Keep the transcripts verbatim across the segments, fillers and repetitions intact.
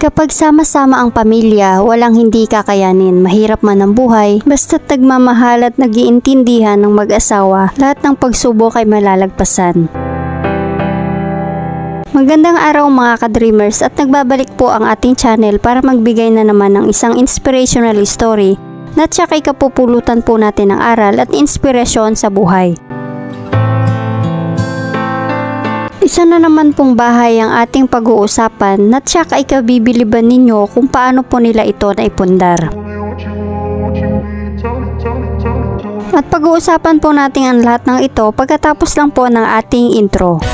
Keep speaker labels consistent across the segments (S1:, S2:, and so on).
S1: Kapag sama-sama ang pamilya, walang hindi kakayanin, mahirap man ang buhay, basta't nagmamahal at nag-iintindihan ng mag-asawa, lahat ng pagsubok ay malalagpasan. Magandang araw mga ka-dreamers at nagbabalik po ang ating channel para magbigay na naman ng isang inspirational story na tsaka ikapupulutan po natin ng aral at inspirasyon sa buhay. Isa na naman pong bahay ang ating pag-uusapan na tsaka ikabibiliban ninyo kung paano po nila ito naipundar. At pag-uusapan po natin ang lahat ng ito pagkatapos lang po ng ating intro.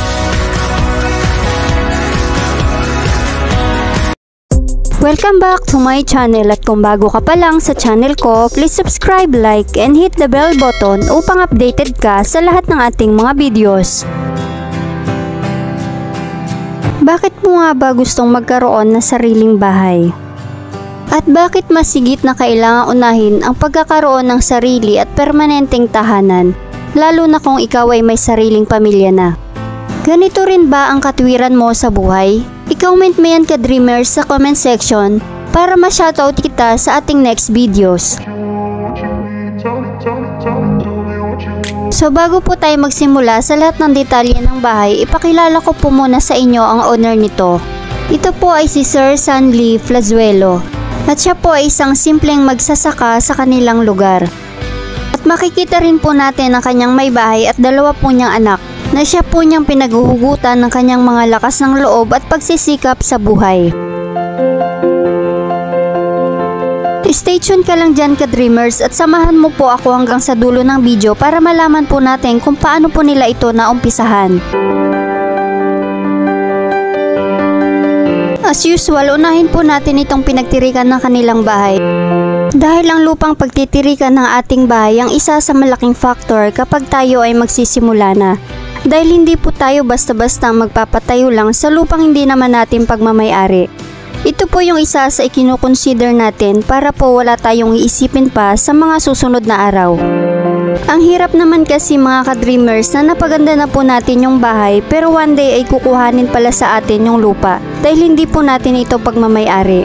S1: Welcome back to my channel at kung bago ka pa lang sa channel ko, please subscribe, like, and hit the bell button upang updated ka sa lahat ng ating mga videos. Bakit mo nga ba gustong magkaroon ng sariling bahay? At bakit masigit na kailangan unahin ang pagkakaroon ng sarili at permanenteng tahanan, lalo na kung ikaw ay may sariling pamilya na? Ganito rin ba ang katwiran mo sa buhay? I-comment mo yan ka-dreamers sa comment section para ma-shoutout kita sa ating next videos. So bago po tayo magsimula sa lahat ng detalye ng bahay, ipakilala ko po muna sa inyo ang owner nito. Ito po ay si Sir Sanli Flazuelo at siya po ay isang simpleng magsasaka sa kanilang lugar. At makikita rin po natin ang kanyang may bahay at dalawa po niyang anak na siya po niyang pinaghuhugutan ng kanyang mga lakas ng loob at pagsisikap sa buhay. Stay tuned ka lang dyan ka-dreamers at samahan mo po ako hanggang sa dulo ng video para malaman po natin kung paano po nila ito naumpisahan. As usual, unahin po natin itong pinagtirikan ng kanilang bahay. Dahil ang lupang pagtitirikan ng ating bahay ang isa sa malaking factor kapag tayo ay magsisimula na. Dahil hindi po tayo basta-basta magpapatayo lang sa lupang hindi naman natin pagmamayari. Ito po yung isa sa ikinukonsider natin para po wala tayong iisipin pa sa mga susunod na araw. Ang hirap naman kasi mga ka-dreamers na napaganda na po natin yung bahay pero one day ay kukuhanin pala sa atin yung lupa dahil hindi po natin ito pagmamayari.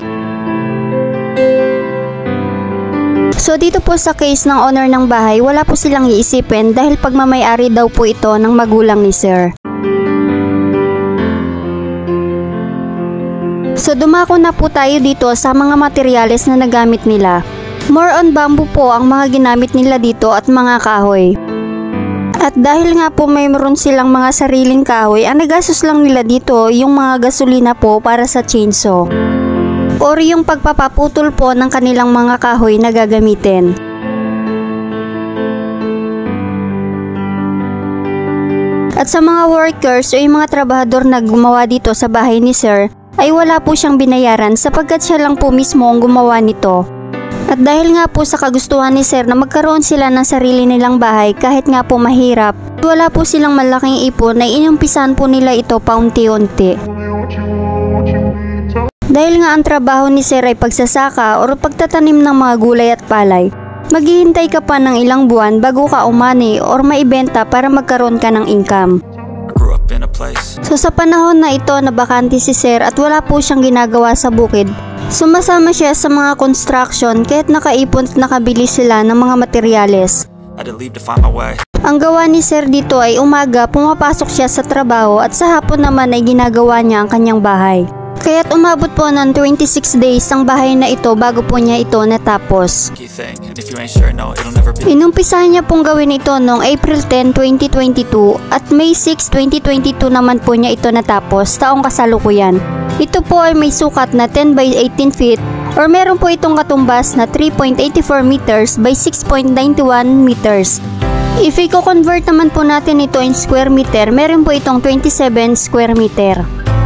S1: So dito po sa case ng owner ng bahay, wala po silang iisipin dahil pagmamayari daw po ito ng magulang ni Sir. So dumako na po tayo dito sa mga materyales na nagamit nila. More on bamboo po ang mga ginamit nila dito at mga kahoy. At dahil nga po mayroon silang mga sariling kahoy, ang nagastos lang nila dito yung mga gasolina po para sa chainsaw. Or yung pagpapaputol po ng kanilang mga kahoy na gagamitin. At sa mga workers o yung mga trabahador na gumawa dito sa bahay ni Sir, ay wala po siyang binayaran sapagkat siya lang po mismo ang gumawa nito. At dahil nga po sa kagustuhan ni Sir na magkaroon sila ng sarili nilang bahay kahit nga po mahirap, wala po silang malaking ipon na inumpisan po nila ito paunti-unti. Dahil nga ang trabaho ni Sir ay pagsasaka o pagtatanim ng mga gulay at palay, maghihintay ka pa ng ilang buwan bago ka umani or maibenta para magkaroon ka ng income. So sa panahon na ito na bakante si Sir at wala po siyang ginagawa sa bukid, sumasama siya sa mga construction kahit nakaipon at nakabili sila ng mga materyales. Ang gawa ni Sir dito ay umaga pumapasok siya sa trabaho at sa hapon naman ay ginagawa niya ang kanyang bahay. Kaya't umabot po ng twenty-six days ang bahay na ito bago po niya ito natapos. Inumpisahan niya pong gawin ito noong April tenth, twenty twenty-two at May sixth, twenty twenty-two naman po niya ito natapos taong kasalukuyan. Ito po ay may sukat na ten by eighteen feet or meron po itong katumbas na three point eight four meters by six point nine one meters. If i-convert naman po natin ito in square meter, meron po itong twenty-seven square meter.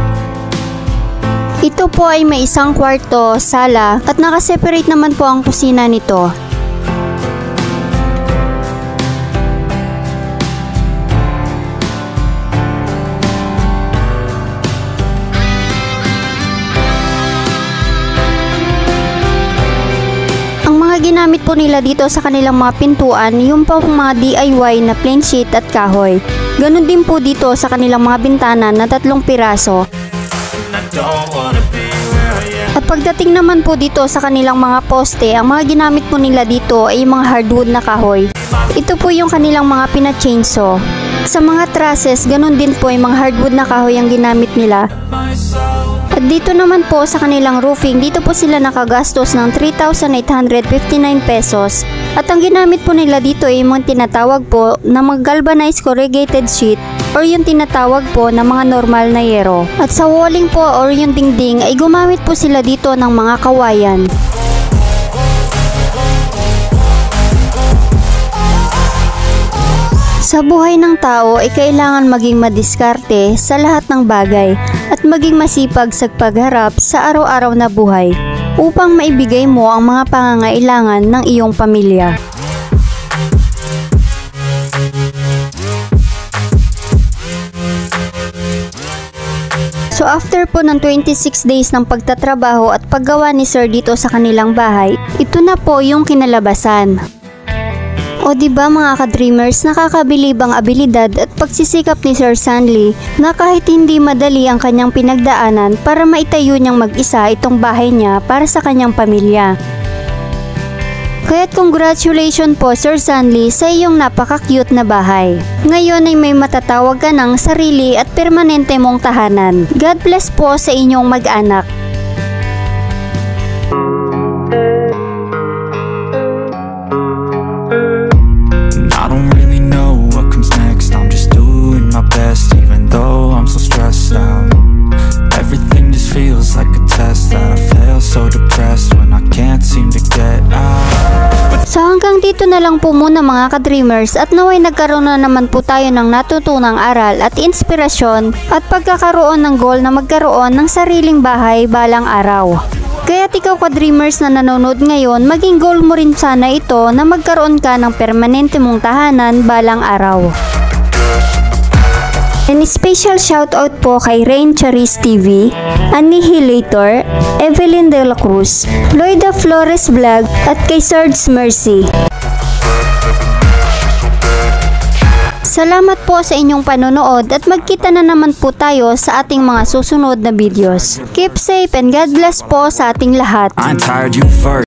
S1: Ito po ay may isang kwarto, sala at nakaseparate naman po ang kusina nito. Ang mga ginamit po nila dito sa kanilang mga pintuan, yung po mga D I Y na plain sheet at kahoy. Ganon din po dito sa kanilang mga bintana na tatlong piraso. At pagdating naman po dito sa kanilang mga poste, ang mga ginamit po nila dito ay yung mga hardwood na kahoy. Ito po yung kanilang mga pina-chainsaw. Sa mga trusses, ganun din po yung mga hardwood na kahoy ang ginamit nila. At dito naman po sa kanilang roofing, dito po sila nakagastos ng three thousand eight hundred fifty-nine pesos. At ang ginamit po nila dito ay yung mga tinatawag po na mga galvanized corrugated sheet or yung tinatawag po na mga normal na yero. At sa walling po or yung dingding ay gumamit po sila dito ng mga kawayan. Sa buhay ng tao ay kailangan maging madiskarte sa lahat ng bagay at maging masipag sa pagharap sa araw-araw na buhay upang maibigay mo ang mga pangangailangan ng iyong pamilya. So after po ng twenty-six days ng pagtatrabaho at paggawa ni Sir dito sa kanilang bahay, ito na po yung kinalabasan. O diba mga ka-dreamers, nakakabilibang abilidad at pagsisikap ni Sir Sanli na kahit hindi madali ang kanyang pinagdaanan para maitayo niyang mag-isa itong bahay niya para sa kanyang pamilya. Kaya't congratulations po Sir Sanli sa iyong napaka-cute na bahay. Ngayon ay may matatawag ka ng sarili at permanente mong tahanan. God bless po sa inyong mag-anak.
S2: Even though I'm so stressed out, everything just feels like a test that I fail, so depressed when I can't seem to get out.
S1: So hanggang dito na lang po muna mga ka-dreamers at naway nagkaroon na naman po tayo ng natutunang aral at inspirasyon at pagkakaroon ng goal na magkaroon ng sariling bahay balang araw. Kaya't ikaw ka-dreamers na nanonood ngayon, maging goal mo rin sana ito na magkaroon ka ng permanente mong tahanan balang araw. And special shoutout po kay Rain Charis T V, Annihilator, Evelyn De La Cruz, Loida Flores Vlog at kay Swords Mercy. Salamat po sa inyong panonood at magkita na naman po tayo sa ating mga susunod na videos. Keep safe and God bless po sa ating lahat.
S2: I'm tired you first.